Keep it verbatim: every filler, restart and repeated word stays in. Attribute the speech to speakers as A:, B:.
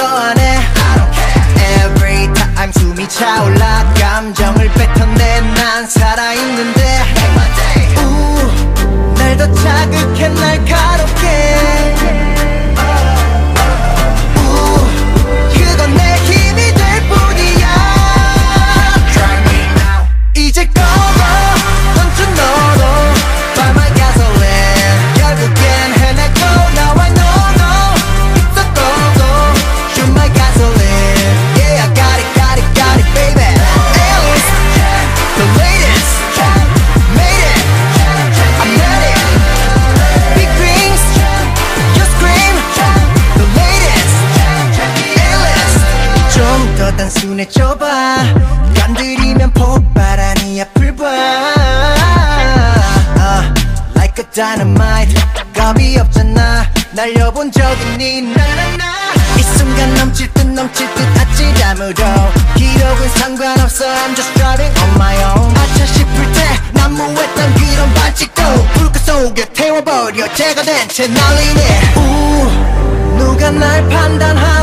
A: 안해 I don't care Every time 숨이 차올라 감정을 뱉어내 난 살아있는데 우, 날 더 자극해 날카롭게 우, 그건 내 힘이 될 뿐이야 Try me now 이제 꺼져 던져 너도 By my gasoline 결국엔 해내고 Now I know no It's a go-go Shoot my gasoline Yeah I got it got it got it baby Alice The latest Made it I'm ready Big rings You scream The latest A-list 좀 더 단순해져봐 건드리면 폭발 아니야 불봐 uh, Like a dynamite 겁이 없잖아 날려본 적 있니 나나나 이 순간 넘칠 듯 넘칠 듯 아찔함으로 기록은 상관없어 I'm just driving on my own 아차 싶을 때 난무했던 그런 반칙도 불꽃 속에 태워버려 제가 된 채 날리네 우 누가 날 판단하